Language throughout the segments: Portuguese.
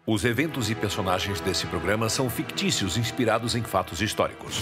Os eventos e personagens desse programa são fictícios, inspirados em fatos históricos.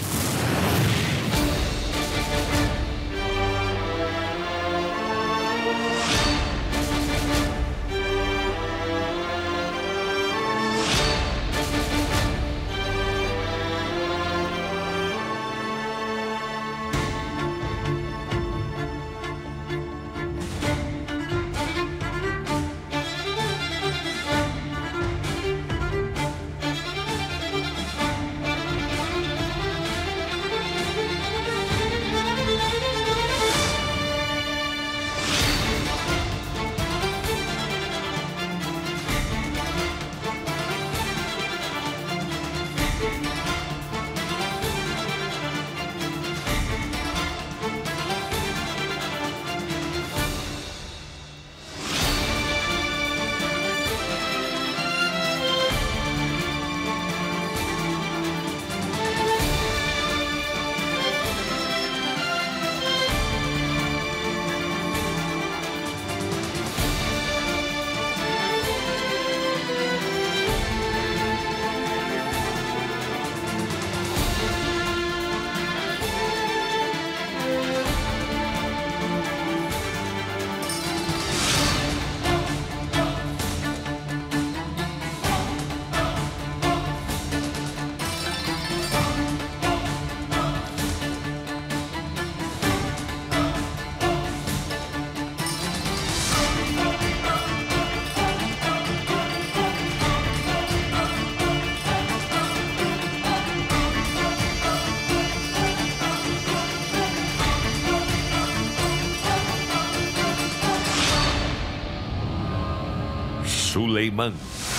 Suleiman.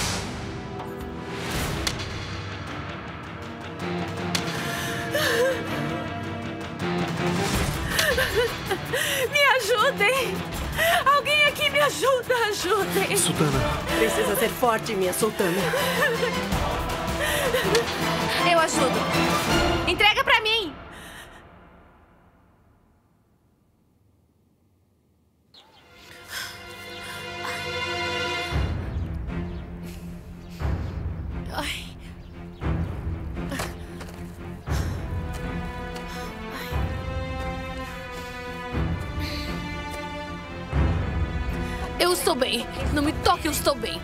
Me ajudem! Alguém aqui me ajuda! Ajudem! Sultana. Precisa ser forte, minha sultana. Eu ajudo! Entrega pra mim! Eu estou bem. Não me toque, eu estou bem.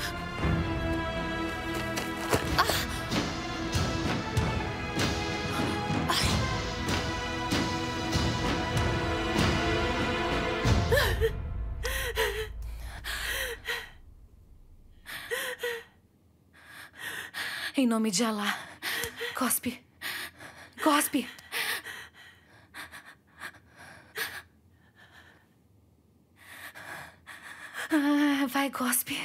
Em nome de Alá. Cospe. Cospe. Vai, Cospe.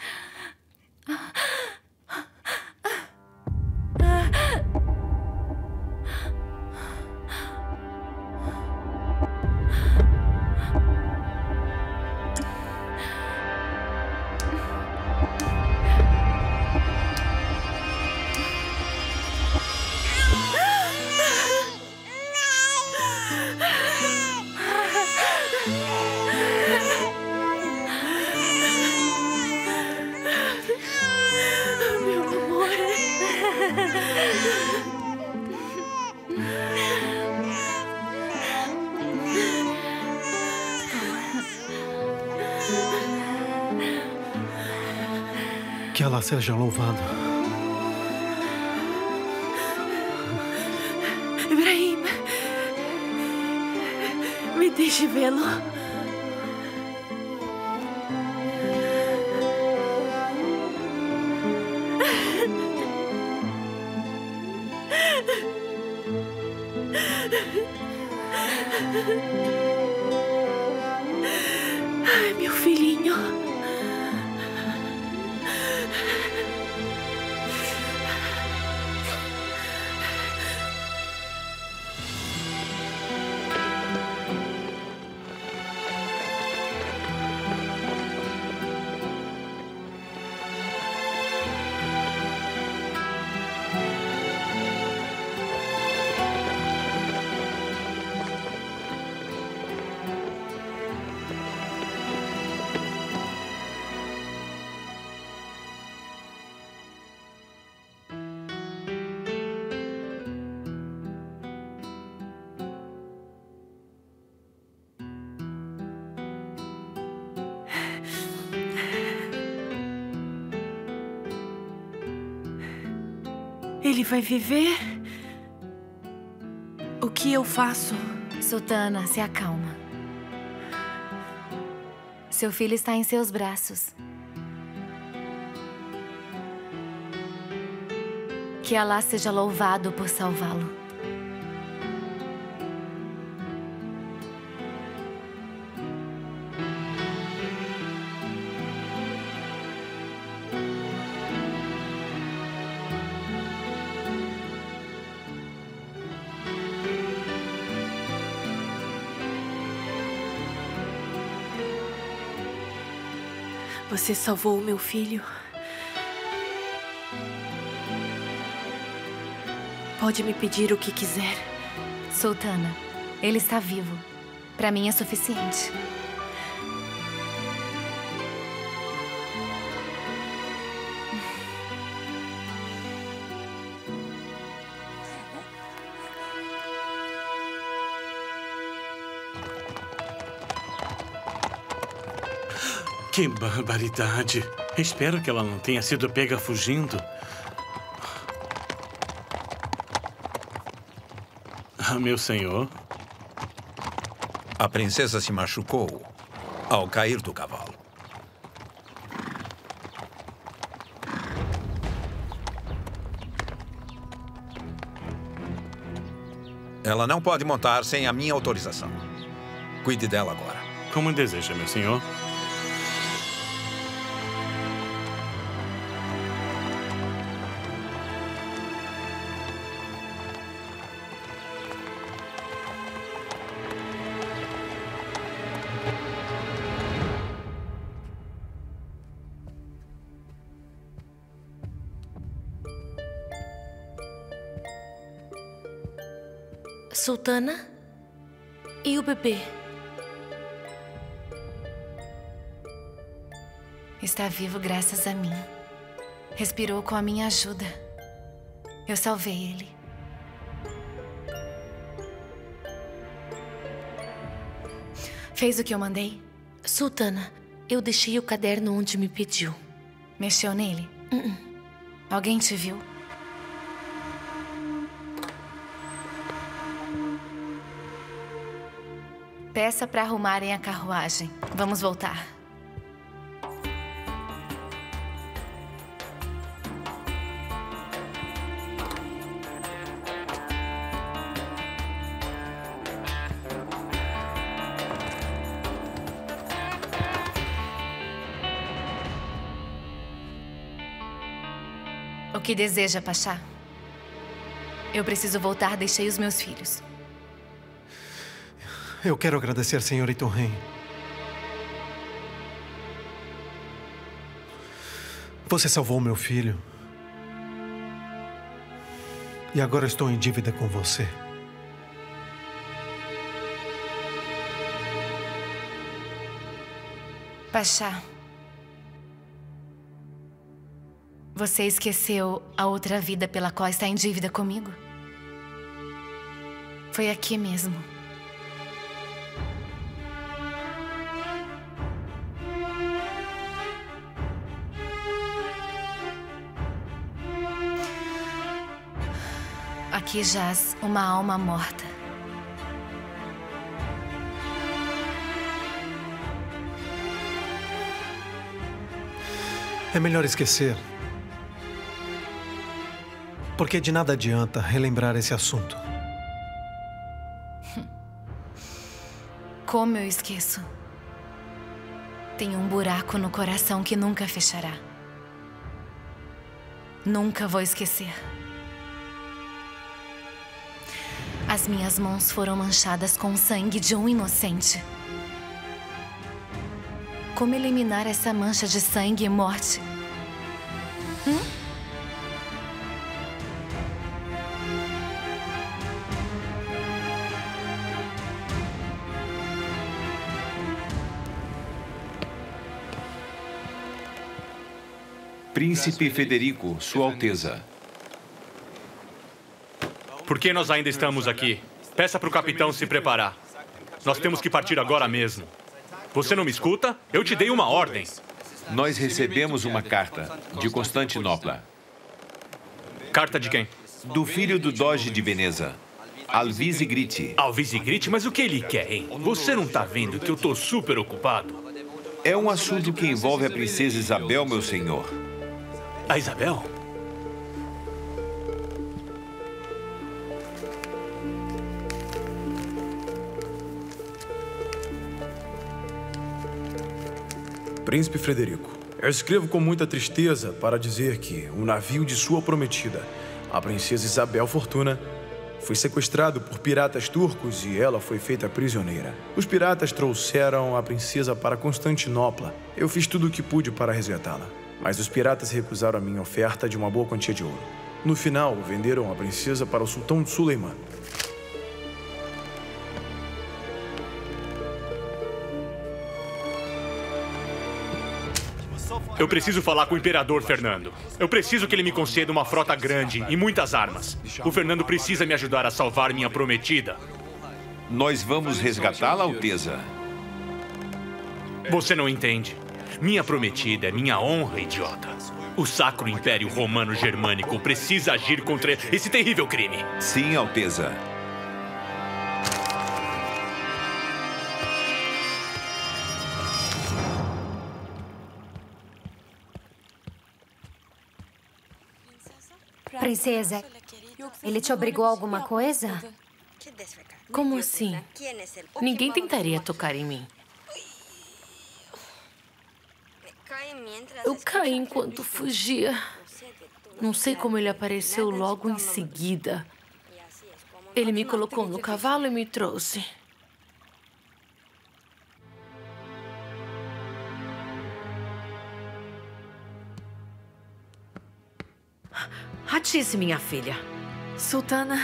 Que Alá seja louvado. Ibrahim, me deixe vê-lo. Ai, meu filhinho. Ele vai viver? O que eu faço? Sultana, se acalma. Seu filho está em seus braços. Que Alá seja louvado por salvá-lo. Você salvou o meu filho. Pode me pedir o que quiser. Sultana, ele está vivo. Para mim é suficiente. Que barbaridade. Espero que ela não tenha sido pega fugindo. Ah, meu senhor. A princesa se machucou ao cair do cavalo. Ela não pode montar sem a minha autorização. Cuide dela agora. Como deseja, meu senhor. Sultana? E o bebê? Está vivo graças a mim. Respirou com a minha ajuda. Eu salvei ele. Fez o que eu mandei? Sultana, eu deixei o caderno onde me pediu. Mexeu nele? Alguém te viu? Peça para arrumarem a carruagem. Vamos voltar. O que deseja, Pachá? Eu preciso voltar, deixei os meus filhos. Eu quero agradecer, Senhor Itorren. Você salvou meu filho. E agora estou em dívida com você. Pachá, você esqueceu a outra vida pela qual está em dívida comigo? Foi aqui mesmo. Aqui jaz uma alma morta. É melhor esquecer. Porque de nada adianta relembrar esse assunto. Como eu esqueço? Tem um buraco no coração que nunca fechará. Nunca vou esquecer. As minhas mãos foram manchadas com o sangue de um inocente. Como eliminar essa mancha de sangue e morte? Príncipe Federico, Sua Alteza. Por que nós ainda estamos aqui? Peça para o capitão se preparar. Nós temos que partir agora mesmo. Você não me escuta? Eu te dei uma ordem. Nós recebemos uma carta de Constantinopla. Carta de quem? Do filho do Doge de Veneza, Alvise Gritti. Alvise Gritti? Mas o que ele quer, hein? Você não tá vendo que eu tô super ocupado? É um assunto que envolve a princesa Isabel, meu senhor. A Isabel? Príncipe Frederico, eu escrevo com muita tristeza para dizer que o navio de sua prometida, a princesa Isabel Fortuna, foi sequestrado por piratas turcos e ela foi feita prisioneira. Os piratas trouxeram a princesa para Constantinopla. Eu fiz tudo o que pude para resgatá-la, mas os piratas recusaram a minha oferta de uma boa quantia de ouro. No final, venderam a princesa para o sultão Suleiman. Eu preciso falar com o Imperador Fernando. Eu preciso que ele me conceda uma frota grande e muitas armas. O Fernando precisa me ajudar a salvar minha prometida. Nós vamos resgatá-la, Alteza. Você não entende. Minha prometida é minha honra, idiota. O Sacro Império Romano Germânico precisa agir contra esse terrível crime. Sim, Alteza. Princesa, ele te obrigou a alguma coisa? Como assim? Ninguém tentaria tocar em mim. Eu caí enquanto fugia. Não sei como ele apareceu logo em seguida. Ele me colocou no cavalo e me trouxe. Hatice, minha filha. Sultana,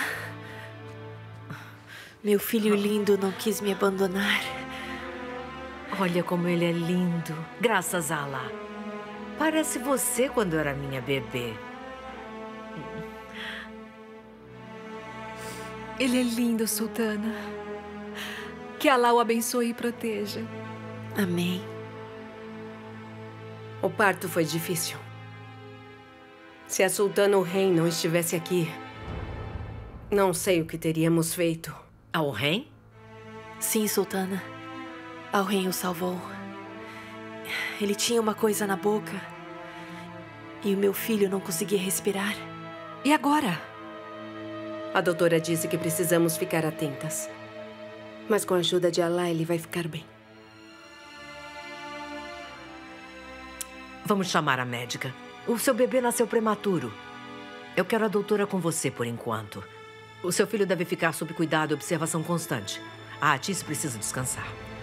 meu filho lindo não quis me abandonar. Olha como ele é lindo. Graças a Allah. Parece você quando era minha bebê. Ele é lindo, Sultana. Que Allah o abençoe e proteja. Amém. O parto foi difícil. Se a Sultana Al-Rem não estivesse aqui, não sei o que teríamos feito. Al-Rem? Sim, Sultana. Al-Rem o salvou. Ele tinha uma coisa na boca. E o meu filho não conseguia respirar. E agora? A doutora disse que precisamos ficar atentas. Mas com a ajuda de Allah, ele vai ficar bem. Vamos chamar a médica. O seu bebê nasceu prematuro. Eu quero a doutora com você por enquanto. O seu filho deve ficar sob cuidado e observação constante. A Hatice precisa descansar.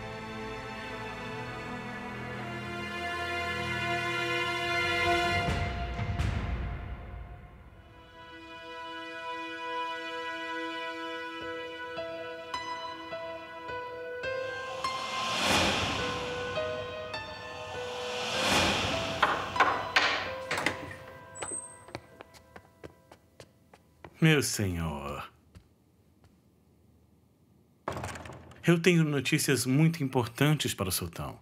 Meu senhor, eu tenho notícias muito importantes para o sultão.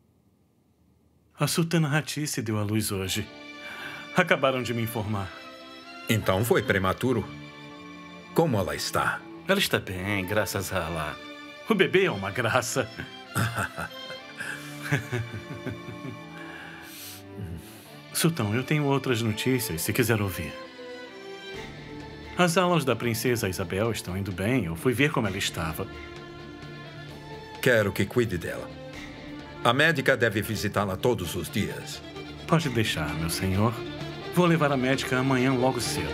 A sultana Hatice deu à luz hoje. Acabaram de me informar. Então foi prematuro? Como ela está? Ela está bem, graças a Allah. O bebê é uma graça. Sultão, eu tenho outras notícias, se quiser ouvir. As aulas da princesa Isabel estão indo bem. Eu fui ver como ela estava. Quero que cuide dela. A médica deve visitá-la todos os dias. Pode deixar, meu senhor. Vou levar a médica amanhã logo cedo.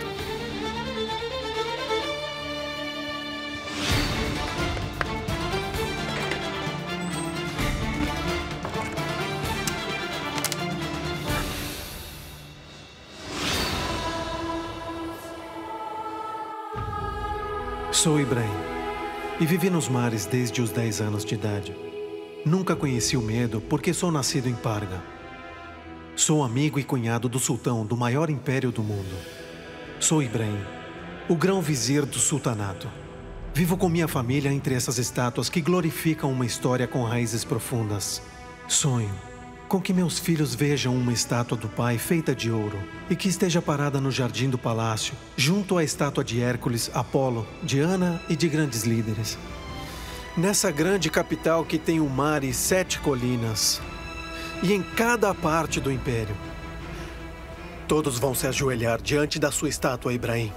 Sou Ibrahim e vivi nos mares desde os 10 anos de idade. Nunca conheci o medo porque sou nascido em Parga. Sou amigo e cunhado do sultão do maior império do mundo. Sou Ibrahim, o grão-vizir do sultanato. Vivo com minha família entre essas estátuas que glorificam uma história com raízes profundas. Sonho com que meus filhos vejam uma estátua do pai feita de ouro e que esteja parada no jardim do palácio, junto à estátua de Hércules, Apolo, Diana e de grandes líderes. Nessa grande capital que tem um mar e 7 colinas, e em cada parte do império, todos vão se ajoelhar diante da sua estátua, Ibrahim.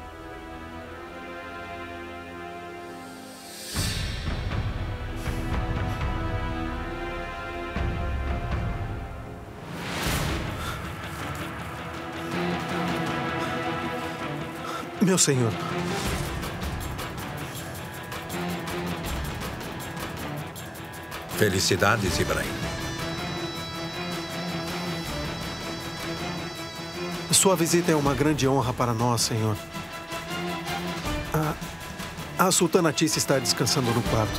Meu senhor. Felicidades, Ibrahim. Sua visita é uma grande honra para nós, senhor. A sultana Tice está descansando no quarto.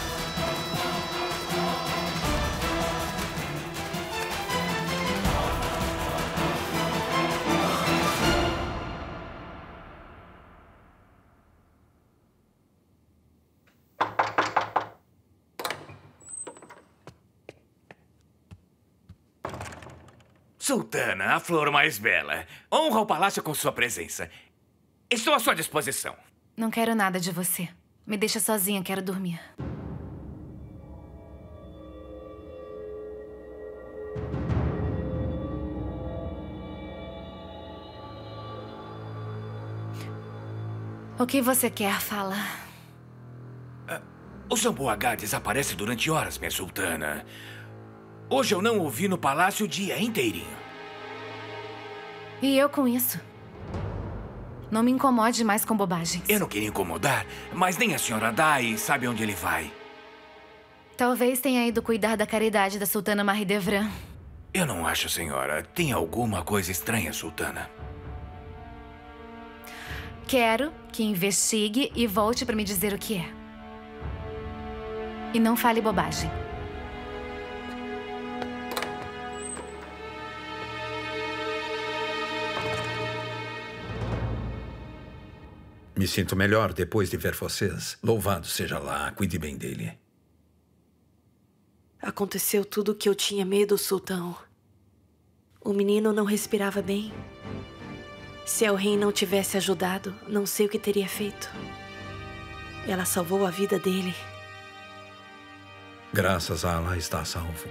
Sultana, a flor mais bela. Honra o palácio com sua presença. Estou à sua disposição. Não quero nada de você. Me deixa sozinha, quero dormir. O que você quer, fala? O Zambo H desaparece durante horas, minha sultana. Hoje eu não o vi no palácio o dia inteirinho. E eu com isso? Não me incomode mais com bobagens. Eu não queria incomodar, mas nem a senhora Dai sabe onde ele vai. Talvez tenha ido cuidar da caridade da sultana Mahidevran. Eu não acho, senhora. Tem alguma coisa estranha, sultana. Quero que investigue e volte para me dizer o que é. E não fale bobagem. Me sinto melhor depois de ver vocês. Louvado seja Allah, cuide bem dele. Aconteceu tudo o que eu tinha medo, sultão. O menino não respirava bem. Se El-Rei não tivesse ajudado, não sei o que teria feito. Ela salvou a vida dele. Graças a Allah está salvo.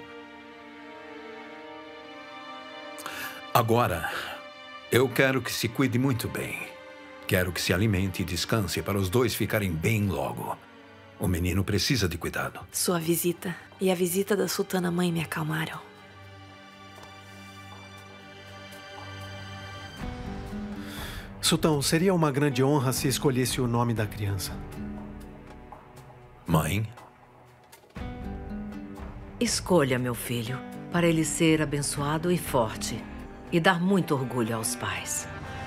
Agora, eu quero que se cuide muito bem. Quero que se alimente e descanse para os dois ficarem bem logo. O menino precisa de cuidado. Sua visita e a visita da sultana mãe me acalmaram. Sultão, seria uma grande honra se escolhesse o nome da criança. Mãe? Escolha, meu filho, para ele ser abençoado e forte e dar muito orgulho aos pais.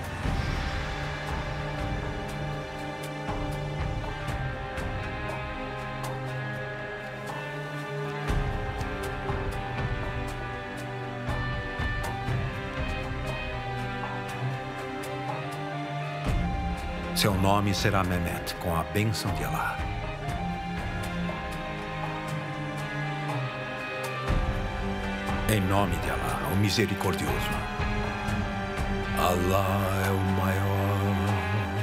Seu nome será Mehmet, com a bênção de Allah. Em nome de Allah, o misericordioso. Allah é o maior.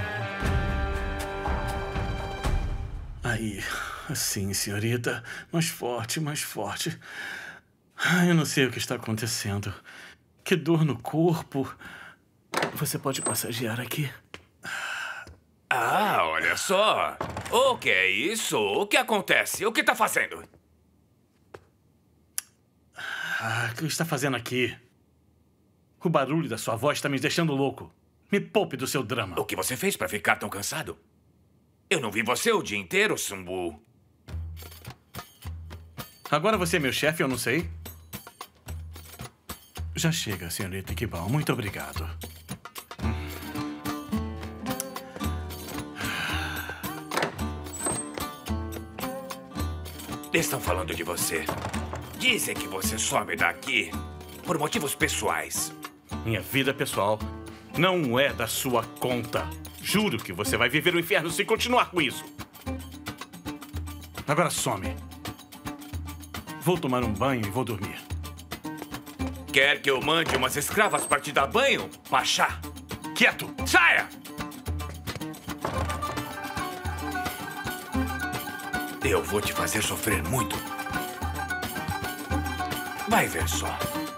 Aí, assim, senhorita. Mais forte, mais forte. Eu não sei o que está acontecendo. Que dor no corpo. Você pode massagear aqui? Ah, olha só. O que é isso? O que acontece? O que está fazendo? O que está fazendo aqui? O barulho da sua voz está me deixando louco. Me poupe do seu drama. O que você fez para ficar tão cansado? Eu não vi você o dia inteiro, Sambu. Agora você é meu chefe, eu não sei? Já chega, senhorita Iqbal. Muito obrigado. Estão falando de você. Dizem que você some daqui por motivos pessoais. Minha vida pessoal não é da sua conta. Juro que você vai viver o inferno se continuar com isso. Agora some. Vou tomar um banho e vou dormir. Quer que eu mande umas escravas para te dar banho, Pachá? Quieto! Saia! Eu vou te fazer sofrer muito. Vai ver só.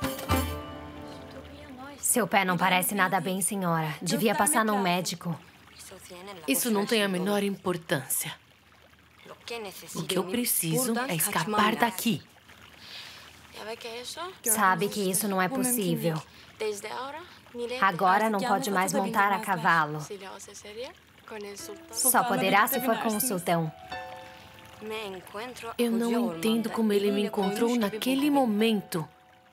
Seu pé não parece nada bem, senhora. Devia passar num médico. Isso não tem a menor importância. O que eu preciso é escapar daqui. Sabe que isso não é possível. Agora não pode mais montar a cavalo. Só poderá se for com o sultão. Eu não entendo como ele me encontrou naquele momento.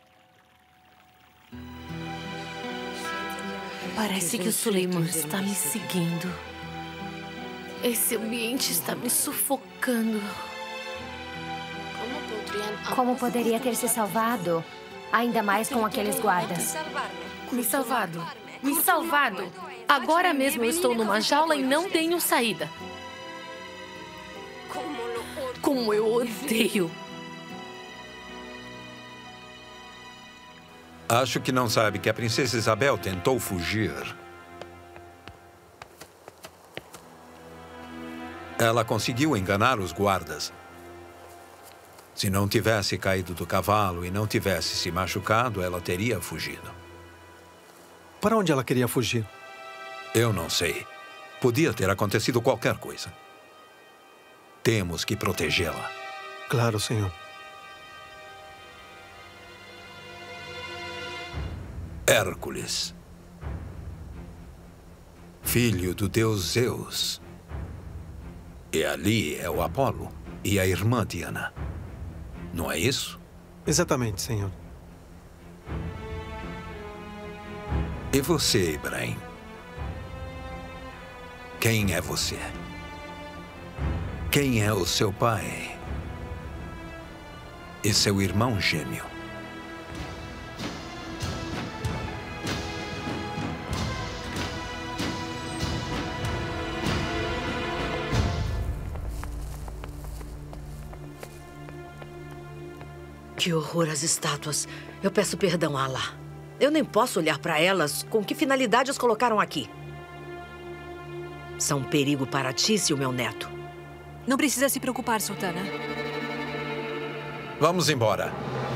Parece que o Suleiman está me seguindo. Esse ambiente está me sufocando. Como poderia ter se salvado? Ainda mais com aqueles guardas. Me salvado. Me salvado. Agora mesmo eu estou numa jaula e não tenho saída. Como eu odeio. Acho que não sabe que a princesa Isabel tentou fugir. Ela conseguiu enganar os guardas. Se não tivesse caído do cavalo e não tivesse se machucado, ela teria fugido. Para onde ela queria fugir? Eu não sei. Podia ter acontecido qualquer coisa. Temos que protegê-la. Claro, senhor. Hércules, filho do deus Zeus. E ali é o Apolo e a irmã Diana. Não é isso? Exatamente, senhor. E você, Ibrahim? Quem é você? Quem é o seu pai? E seu irmão gêmeo? Que horror as estátuas. Eu peço perdão a Allah. Eu nem posso olhar para elas. Com que finalidade as colocaram aqui? São um perigo para Tice e o meu neto. Não precisa se preocupar, Sultana. Vamos embora.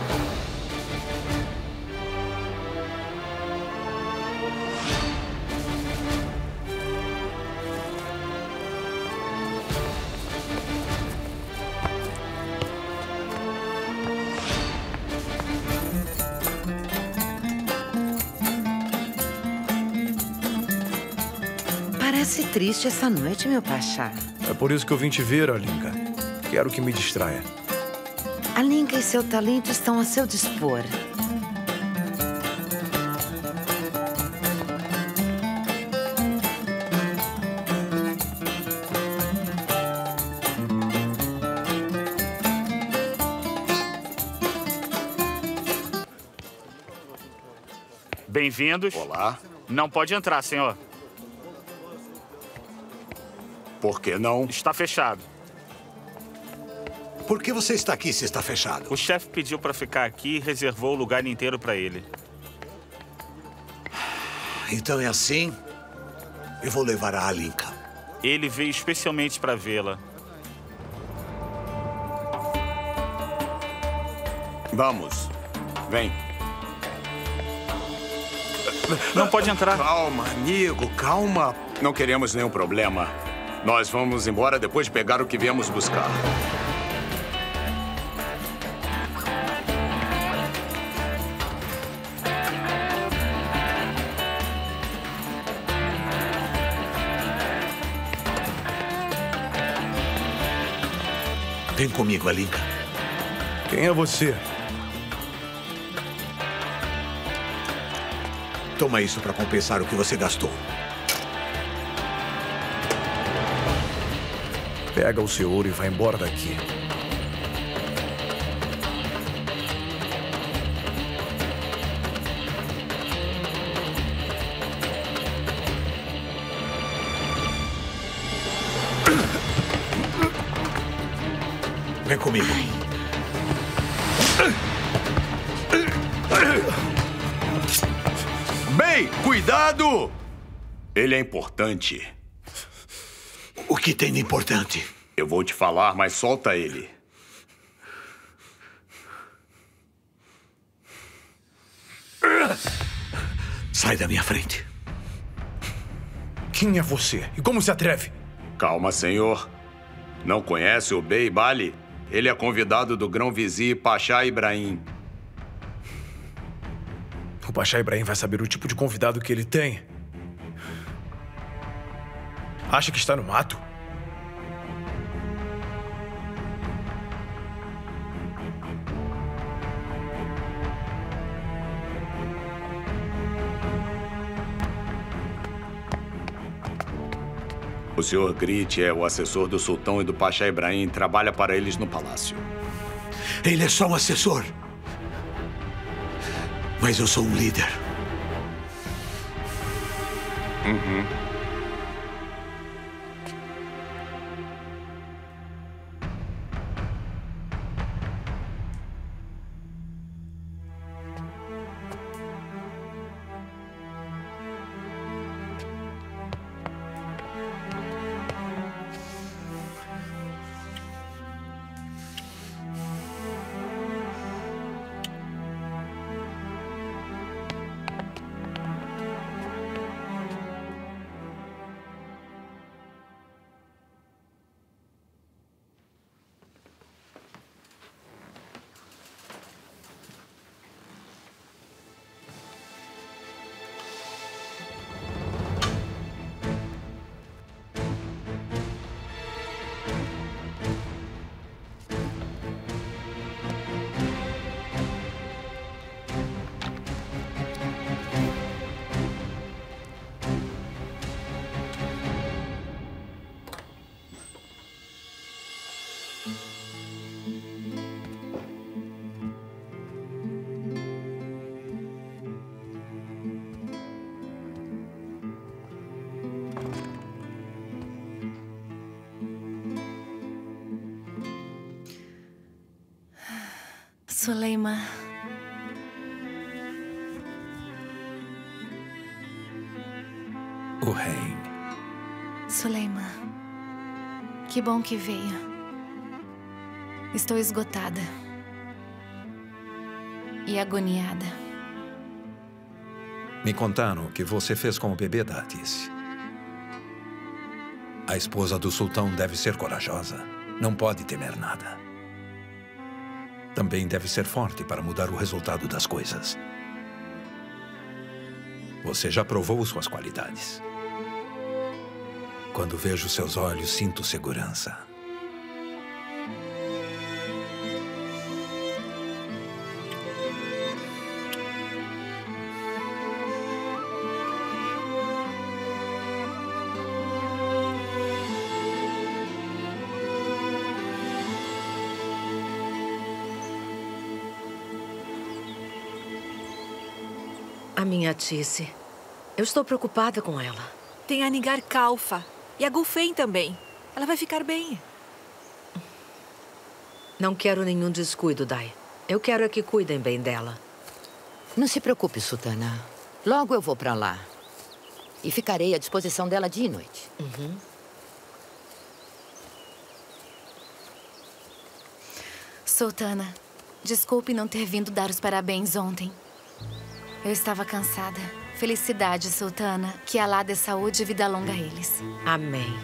Parece triste essa noite, meu Pachá. É por isso que eu vim te ver, Alinka. Quero que me distraia. Alinka e seu talento estão a seu dispor. Bem-vindos. Olá. Não pode entrar, senhor. Por que não? Está fechado. Por que você está aqui se está fechado? O chefe pediu para ficar aqui e reservou o lugar inteiro para ele. Então é assim? Eu vou levar a Alinka. Ele veio especialmente para vê-la. Vamos. Vem. Não pode entrar. Calma, amigo, calma. Não queremos nenhum problema. Nós vamos embora depois de pegar o que viemos buscar. Vem comigo, Alinka. Quem é você? Toma isso para compensar o que você gastou. Pega o seu ouro e vai embora daqui. Vem comigo. Bem, cuidado! Ele é importante. O que tem de importante? Eu vou te falar, mas solta ele. Sai da minha frente. Quem é você? E como se atreve? Calma, senhor. Não conhece o Bey Bali? Ele é convidado do grão-vizir Pachá Ibrahim. O Pachá Ibrahim vai saber o tipo de convidado que ele tem. Acha que está no mato? O Sr. Grit é o assessor do sultão e do Pachá Ibrahim. Trabalha para eles no palácio. Ele é só um assessor. Mas eu sou um líder. Suleiman. O rei. Suleiman. Que bom que veio. Estou esgotada. E agoniada. Me contaram o que você fez com o bebê da Atice. A esposa do sultão deve ser corajosa. Não pode temer nada. Também deve ser forte para mudar o resultado das coisas. Você já provou suas qualidades. Quando vejo seus olhos, sinto segurança. A minha Atice. Eu estou preocupada com ela. Tem a Nigar Kalfa. E a Gulfen também. Ela vai ficar bem. Não quero nenhum descuido, Dai. Eu quero é que cuidem bem dela. Não se preocupe, Sultana. Logo eu vou para lá. E ficarei à disposição dela dia e noite. Sultana, desculpe não ter vindo dar os parabéns ontem. Eu estava cansada. Felicidade, Sultana. Que Alá dê saúde e vida longa a eles. Amém.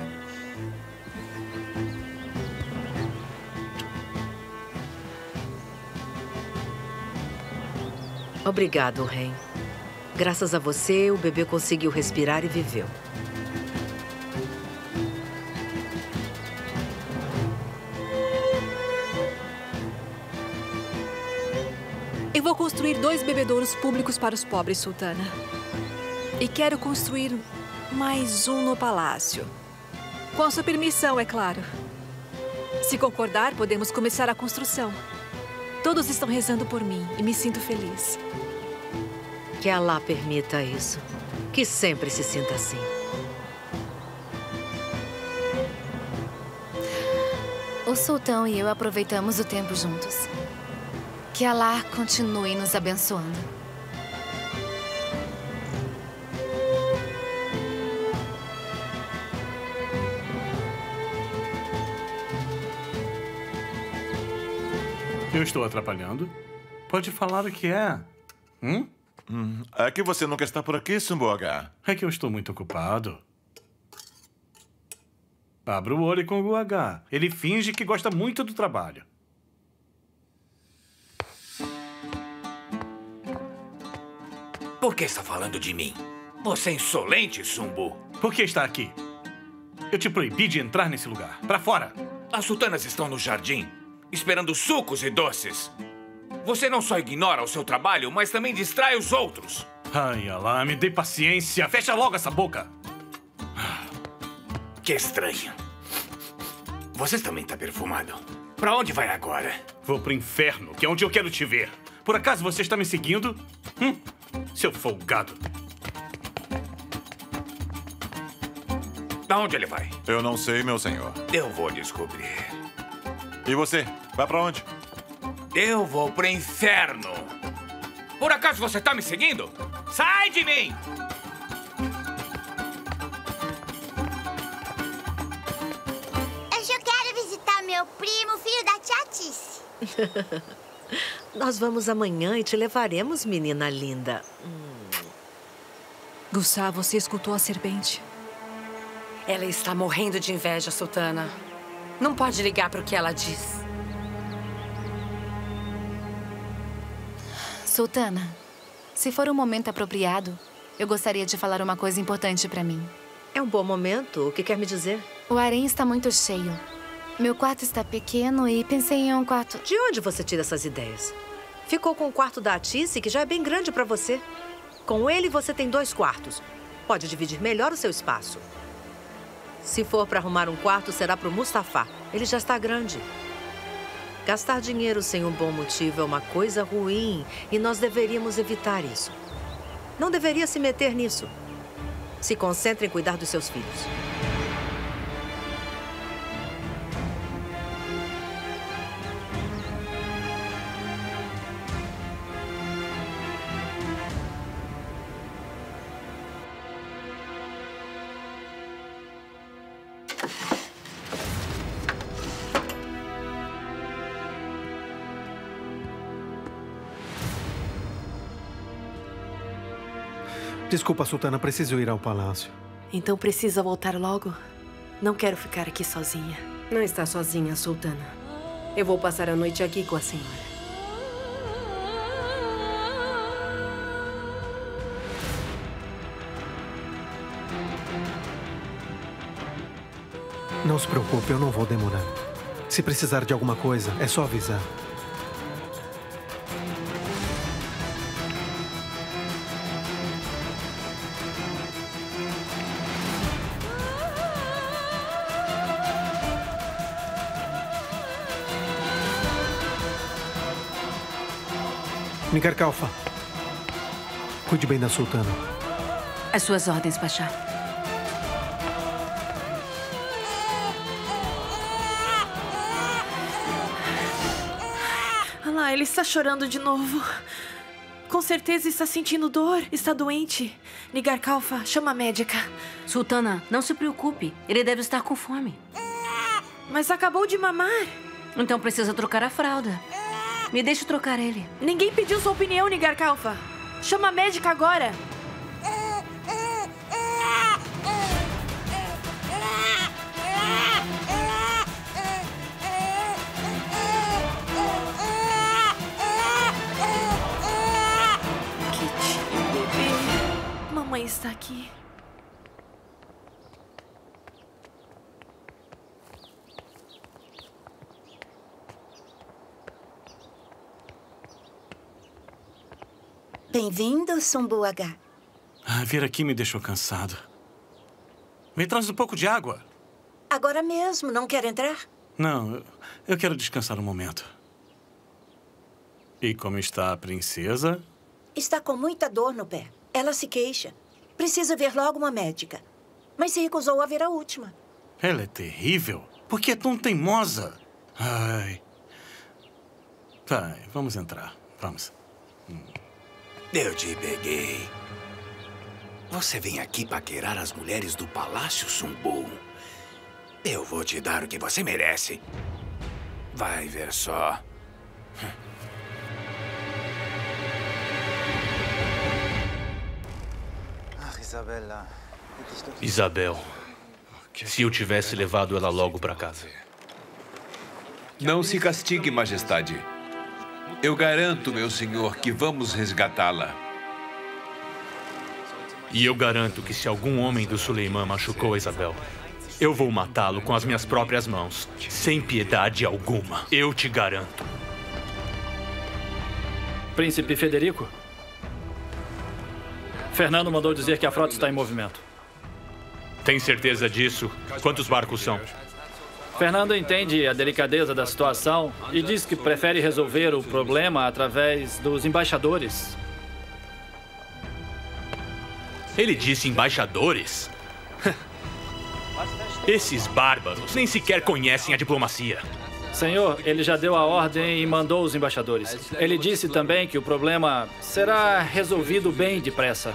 Obrigado, rei. Graças a você, o bebê conseguiu respirar e viveu. Eu vou construir 2 bebedouros públicos para os pobres, Sultana. E quero construir mais um no palácio. Com a sua permissão, é claro. Se concordar, podemos começar a construção. Todos estão rezando por mim e me sinto feliz. Que Alá permita isso. Que sempre se sinta assim. O sultão e eu aproveitamos o tempo juntos. Que Alá continue nos abençoando. Eu estou atrapalhando? Pode falar o que é. É que você nunca está por aqui, Sumbo-H. É que eu estou muito ocupado. Abra o olho com o H. Ele finge que gosta muito do trabalho. Por que está falando de mim? Você é insolente, Sumbo. Por que está aqui? Eu te proibi de entrar nesse lugar. Pra fora! As sultanas estão no jardim, esperando sucos e doces. Você não só ignora o seu trabalho, mas também distrai os outros. Ai, Alá, me dê paciência. Fecha logo essa boca. Que estranho. Você também está perfumado. Pra onde vai agora? Vou pro inferno, que é onde eu quero te ver. Por acaso você está me seguindo? Seu folgado. Aonde ele vai? Eu não sei, meu senhor. Eu vou descobrir. E você? Vai pra onde? Eu vou pro inferno. Por acaso você tá me seguindo? Sai de mim! Eu quero visitar meu primo, filho da tia Tice. Nós vamos amanhã e te levaremos, menina linda. Gustavo, você escutou a serpente? Ela está morrendo de inveja, Sultana. Não pode ligar para o que ela diz. Sultana, se for um momento apropriado, eu gostaria de falar uma coisa importante para mim. É um bom momento. O que quer me dizer? O harém está muito cheio. Meu quarto está pequeno e pensei em um quarto... De onde você tira essas ideias? Ficou com o quarto da Atice, que já é bem grande para você. Com ele, você tem 2 quartos. Pode dividir melhor o seu espaço. Se for para arrumar um quarto, será para o Mustafa. Ele já está grande. Gastar dinheiro sem um bom motivo é uma coisa ruim e nós deveríamos evitar isso. Não deveria se meter nisso. Se concentre em cuidar dos seus filhos. Desculpa, Sultana, preciso ir ao palácio. Então precisa voltar logo? Não quero ficar aqui sozinha. Não está sozinha, Sultana. Eu vou passar a noite aqui com a senhora. Não se preocupe, eu não vou demorar. Se precisar de alguma coisa, é só avisar. Nigar Kalfa, cuide bem da Sultana. As suas ordens, Pachá. Olha lá, ele está chorando de novo. Com certeza está sentindo dor, está doente. Nigar Kalfa, chama a médica. Sultana, não se preocupe. Ele deve estar com fome. Mas acabou de mamar. Então precisa trocar a fralda. Me deixe trocar ele. Ninguém pediu sua opinião, Nigar Kalfa. Chama a médica agora. Quietinho, bebê. Mamãe está aqui. Bem-vindo, Sumbo-H. Vir aqui me deixou cansado. Me traz um pouco de água. Agora mesmo, não quer entrar? Não, eu quero descansar um momento. E como está a princesa? Está com muita dor no pé. Ela se queixa. Precisa ver logo uma médica. Mas se recusou a ver a última. Ela é terrível. Por que é tão teimosa? Ai. Tá, vamos entrar. Vamos. Eu te peguei. Você vem aqui paquerar as mulheres do Palácio Sumbu. Eu vou te dar o que você merece. Vai ver só. Isabel, se eu tivesse levado ela logo para casa. Não se castigue, Majestade. Eu garanto, meu senhor, que vamos resgatá-la. E eu garanto que se algum homem do Suleiman machucou Isabel, eu vou matá-lo com as minhas próprias mãos, sem piedade alguma. Eu te garanto. Príncipe Federico? Fernando mandou dizer que a frota está em movimento. Tem certeza disso? Quantos barcos são? Fernando entende a delicadeza da situação e diz que prefere resolver o problema através dos embaixadores. Ele disse embaixadores? Esses bárbaros nem sequer conhecem a diplomacia. Senhor, ele já deu a ordem e mandou os embaixadores. Ele disse também que o problema será resolvido bem depressa.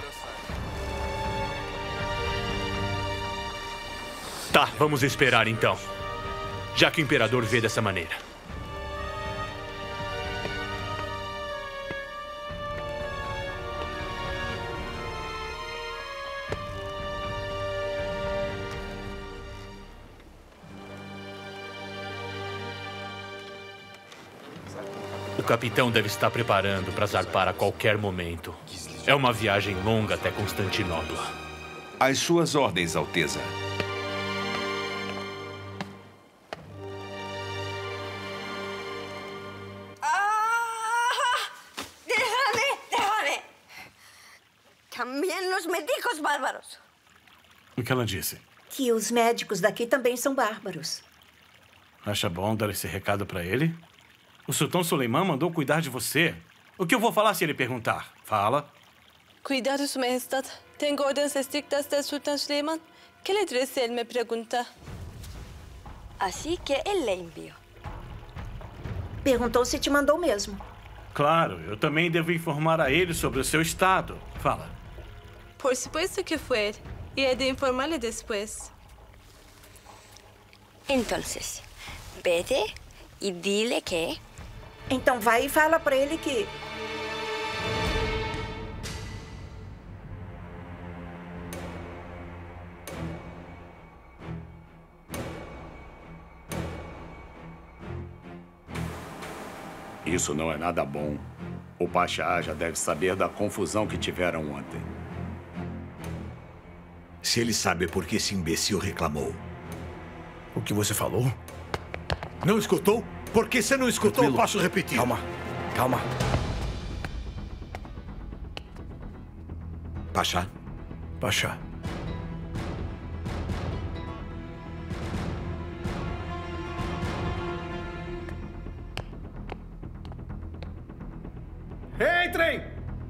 Tá, vamos esperar então. Já que o imperador vê dessa maneira. O capitão deve estar preparando para zarpar a qualquer momento. É uma viagem longa até Constantinopla. Às suas ordens, Alteza. Déjame. Também os médicos bárbaros. O que ela disse? Que os médicos daqui também são bárbaros. Acha bom dar esse recado para ele? O sultão Suleiman mandou cuidar de você. O que eu vou falar se ele perguntar? Fala. Cuidado, Sua Majestade. Tenho ordens estrictas do sultão Suleiman. Que lhe diz se ele me pergunta? Assim que ele lhe enviou. Perguntou se te mandou mesmo. Claro, eu também devo informar a ele sobre o seu estado. Fala. Por supuesto que foi. E he de informar-lhe depois. Então, vete e dile que... Então vai e fala para ele que... Isso não é nada bom. O Pachá já deve saber da confusão que tiveram ontem. Se ele sabe por que esse imbecil reclamou. O que você falou? Não escutou? Por que você não escutou? Tranquilo. Posso repetir. Calma. Pachá? Pachá. Entrem!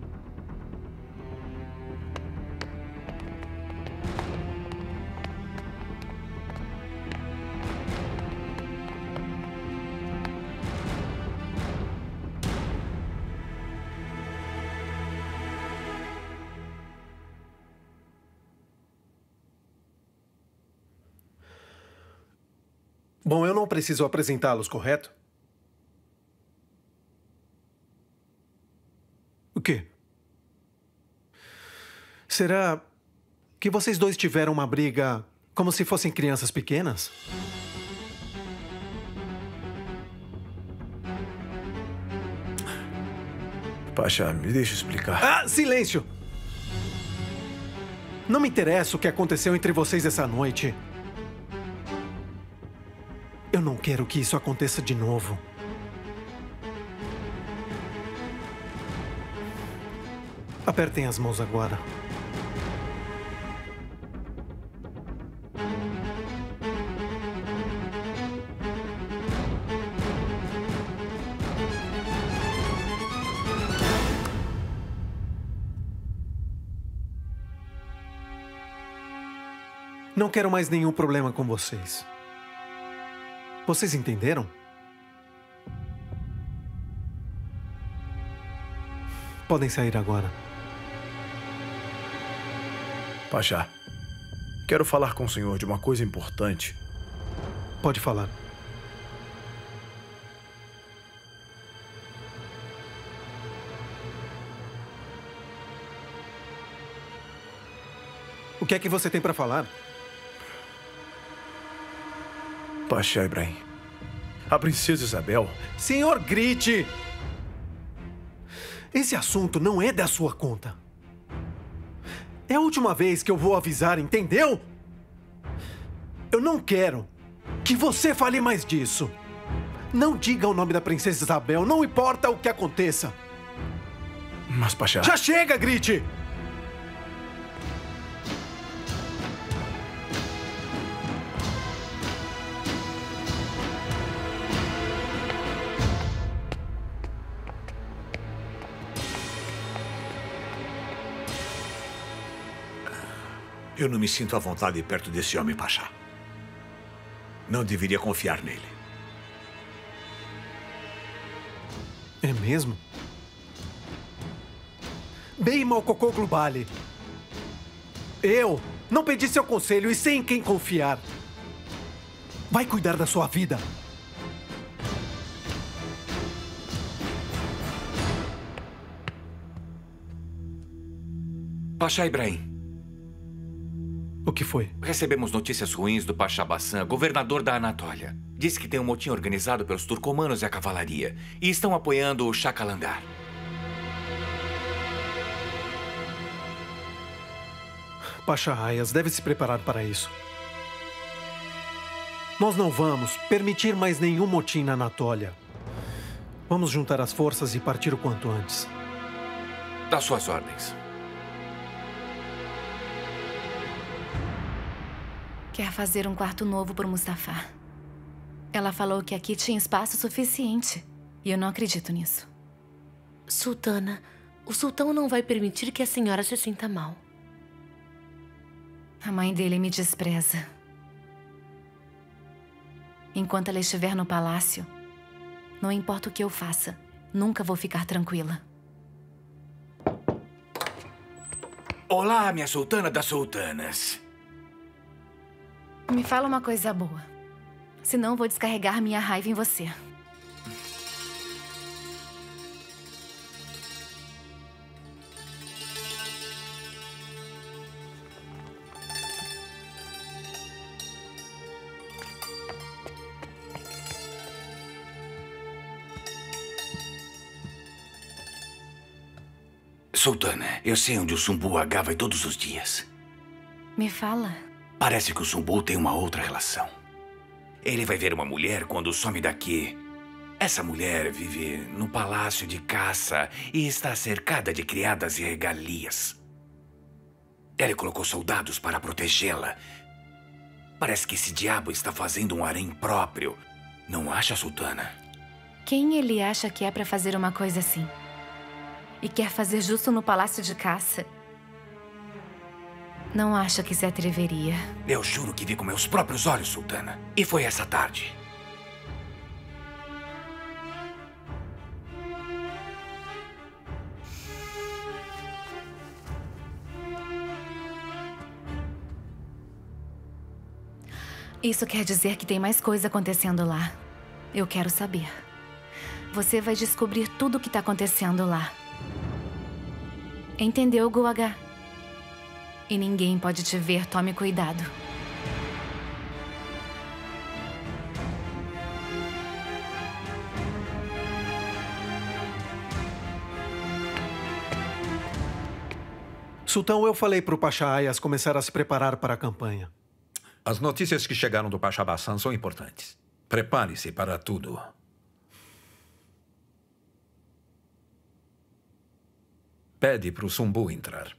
Bom, eu não preciso apresentá-los, correto? O quê? Será que vocês dois tiveram uma briga como se fossem crianças pequenas? Pachá, me deixa explicar. Ah, silêncio! Não me interessa o que aconteceu entre vocês essa noite. Eu não quero que isso aconteça de novo. Apertem as mãos agora. Não quero mais nenhum problema com vocês. Vocês entenderam? Podem sair agora. Pachá, quero falar com o senhor de uma coisa importante. Pode falar. O que é que você tem para falar? Pachá Ibrahim, a princesa Isabel... Senhor Grite! Esse assunto não é da sua conta. É a última vez que eu vou avisar, entendeu? Eu não quero que você fale mais disso. Não diga o nome da princesa Isabel, não importa o que aconteça. Mas, Pachá... Já chega, Grite! Eu não me sinto à vontade perto desse homem, Pachá. Não deveria confiar nele. É mesmo? Bem, Malcocô Glubale. Eu não pedi seu conselho e sei em quem confiar. Vai cuidar da sua vida. Pachá Ibrahim. O que foi? Recebemos notícias ruins do Pachá Bassan, governador da Anatólia. Disse que tem um motim organizado pelos turcomanos e a cavalaria. E estão apoiando o Shah Kalandar. Pachá Ayas deve se preparar para isso. Nós não vamos permitir mais nenhum motim na Anatólia. Vamos juntar as forças e partir o quanto antes. Das suas ordens. Quer fazer um quarto novo para o Mustafa. Ela falou que aqui tinha espaço suficiente. E eu não acredito nisso. Sultana, o sultão não vai permitir que a senhora se sinta mal. A mãe dele me despreza. Enquanto ela estiver no palácio, não importa o que eu faça, nunca vou ficar tranquila. Olá, minha sultana das sultanas. Me fala uma coisa boa. Senão vou descarregar minha raiva em você. Sultana, eu sei onde o Sumbu H vai todos os dias. Me fala. Parece que o Sumbu tem uma outra relação. Ele vai ver uma mulher quando some daqui. Essa mulher vive no palácio de caça e está cercada de criadas e regalias. Ele colocou soldados para protegê-la. Parece que esse diabo está fazendo um harém próprio. Não acha, Sultana? Quem ele acha que é para fazer uma coisa assim? E quer fazer justo no palácio de caça? Não acha que se atreveria. Eu juro que vi com meus próprios olhos, Sultana. E foi essa tarde. Isso quer dizer que tem mais coisa acontecendo lá. Eu quero saber. Você vai descobrir tudo o que está acontecendo lá. Entendeu, Guagá? E ninguém pode te ver, tome cuidado. Sultão, eu falei para o Pachá Ayas começar a se preparar para a campanha. As notícias que chegaram do Pachá Bassan são importantes. Prepare-se para tudo. Pede para o Sumbu entrar.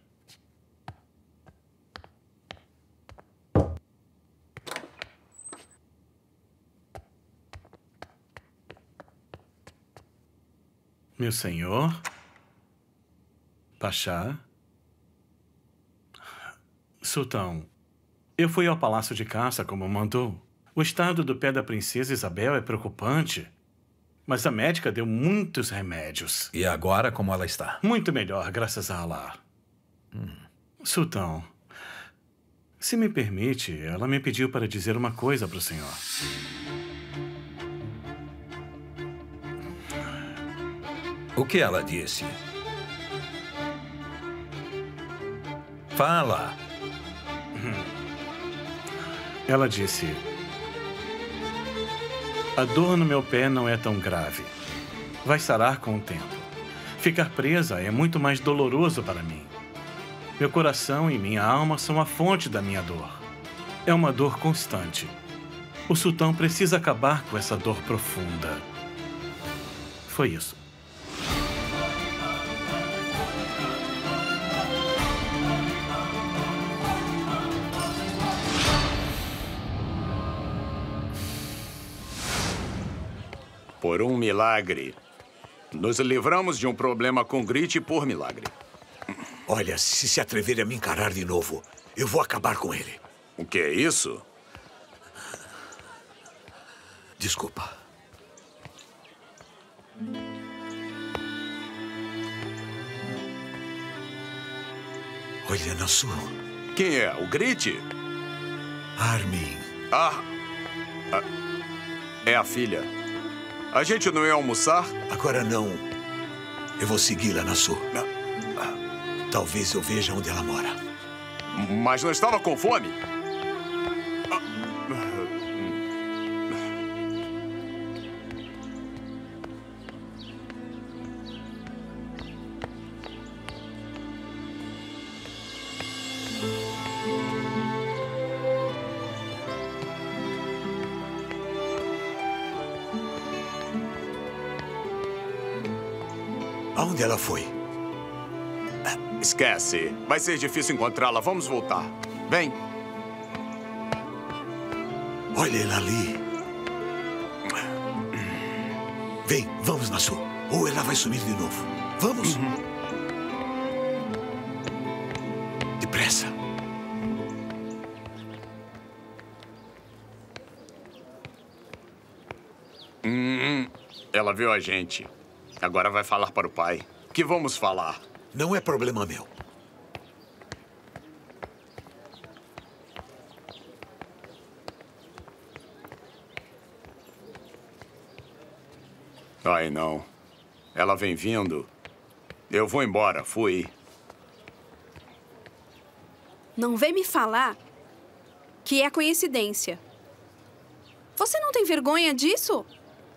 Meu senhor? Pachá? Sultão, eu fui ao Palácio de Caça como mandou. O estado do pé da princesa Isabel é preocupante. Mas a médica deu muitos remédios. E agora, como ela está? Muito melhor, graças a Allah. Sultão, se me permite, ela me pediu para dizer uma coisa para o senhor. O que ela disse? Fala. Ela disse: a dor no meu pé não é tão grave. Vai sarar com o tempo. Ficar presa é muito mais doloroso para mim. Meu coração e minha alma são a fonte da minha dor. É uma dor constante. O sultão precisa acabar com essa dor profunda. Foi isso. Por um milagre. Nos livramos de um problema com Grit por milagre. Olha, se atrever a me encarar de novo, eu vou acabar com ele. O que é isso? Desculpa. Olha, Nassur. Quem é? O Grit? Armin. É a filha. A gente não ia almoçar? Agora não. Eu vou segui-la, Nassur. Talvez eu veja onde ela mora. Mas não estava com fome? Aonde ela foi? Esquece. Vai ser difícil encontrá-la. Vamos voltar. Vem. Olha ela ali. Vem, vamos, Nassur. Ou ela vai sumir de novo. Vamos. Depressa. Ela viu a gente. Agora vai falar para o pai. O que vamos falar? Não é problema meu. Ai, não. Ela vem vindo. Eu vou embora. Fui. Não vem me falar que é coincidência. Você não tem vergonha disso?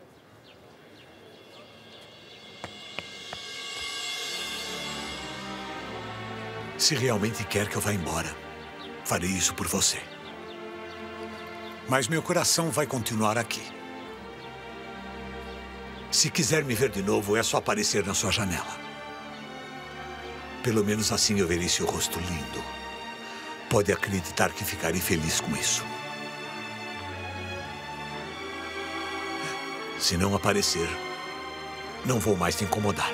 Se realmente quer que eu vá embora, farei isso por você. Mas meu coração vai continuar aqui. Se quiser me ver de novo, é só aparecer na sua janela. Pelo menos assim eu verei seu rosto lindo. Pode acreditar que ficarei feliz com isso. Se não aparecer, não vou mais te incomodar.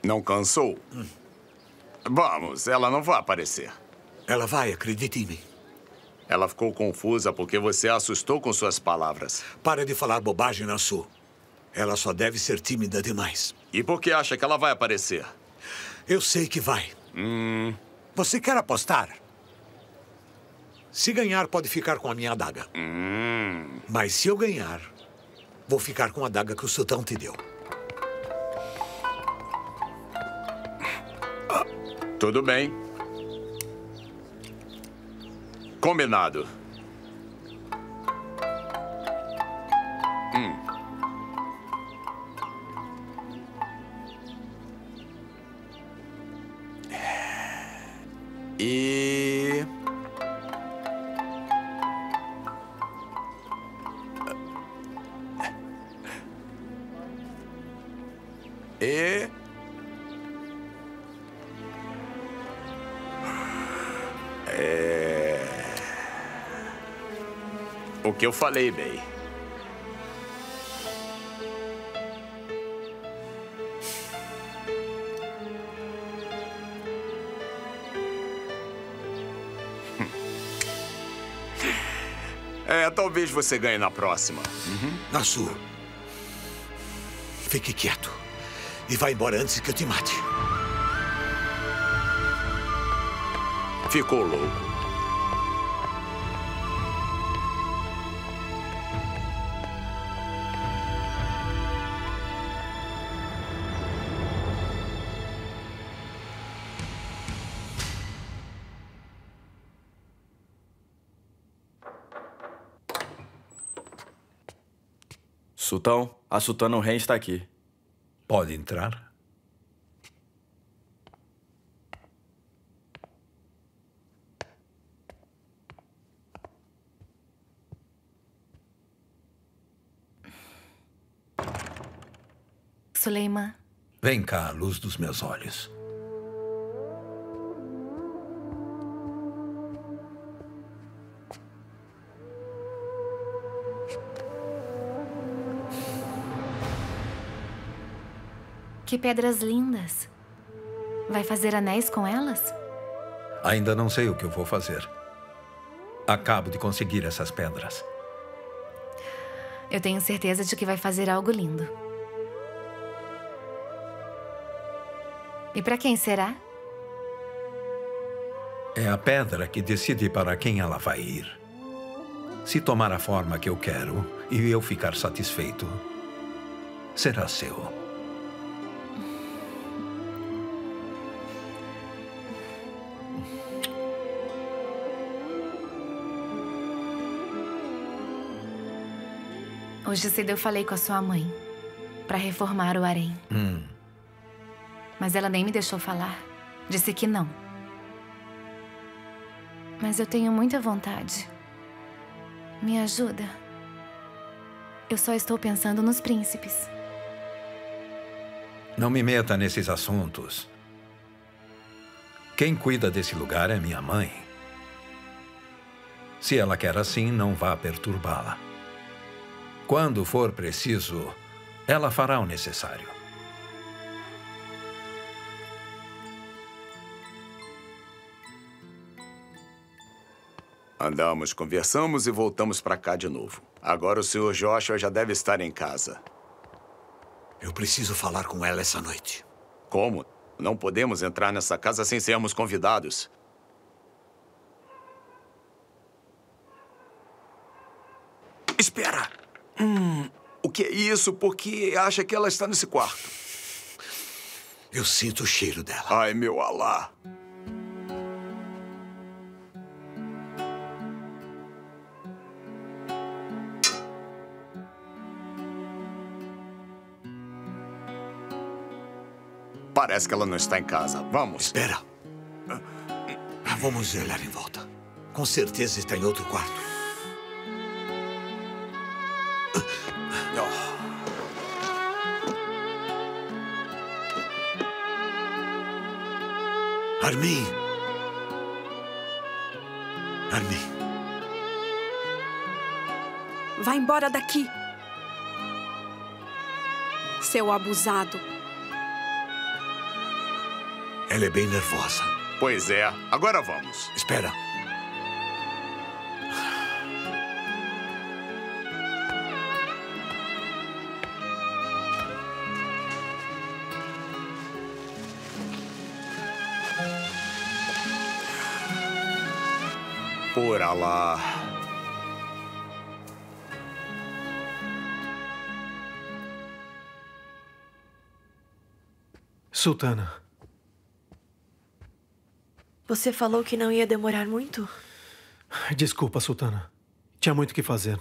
Não cansou? Vamos, ela não vai aparecer. Ela vai, acredite em mim. Ela ficou confusa porque você a assustou com suas palavras. Para de falar bobagem, Nasu. Ela só deve ser tímida demais. E por que acha que ela vai aparecer? Eu sei que vai. Você quer apostar? Se ganhar, pode ficar com a minha adaga. Mas se eu ganhar, vou ficar com a adaga que o sultão te deu. Tudo bem. Combinado. E... O que eu falei, Bey? Talvez você ganhe na próxima. Nasu, fique quieto e vá embora antes que eu te mate. Ficou louco. Sultão, a Sultana Hurrem está aqui. Pode entrar. Suleiman. Vem cá, luz dos meus olhos. Que pedras lindas. Vai fazer anéis com elas? Ainda não sei o que eu vou fazer. Acabo de conseguir essas pedras. Eu tenho certeza de que vai fazer algo lindo. E para quem será? É a pedra que decide para quem ela vai ir. Se tomar a forma que eu quero e eu ficar satisfeito, será seu. Hoje cedo eu falei com a sua mãe para reformar o harém. Mas ela nem me deixou falar. Disse que não. Mas eu tenho muita vontade. Me ajuda. Eu só estou pensando nos príncipes. Não me meta nesses assuntos. Quem cuida desse lugar é minha mãe. Se ela quer assim, não vá perturbá-la. Quando for preciso, ela fará o necessário. Andamos, conversamos e voltamos para cá de novo. Agora o Sr. Joshua já deve estar em casa. Eu preciso falar com ela essa noite. Como? Não podemos entrar nessa casa sem sermos convidados. Espera! O que é isso? Por que acha que ela está nesse quarto? Eu sinto o cheiro dela. Ai, meu Alá! Parece que ela não está em casa. Vamos. Espera. Vamos olhar em volta. Com certeza está em outro quarto. Armin. Armin. Vai embora daqui. Seu abusado. Ela é bem nervosa. Pois é. Agora vamos. Espera. Por Alá. Sultana. Você falou que não ia demorar muito? Desculpa, Sultana. Tinha muito o que fazer.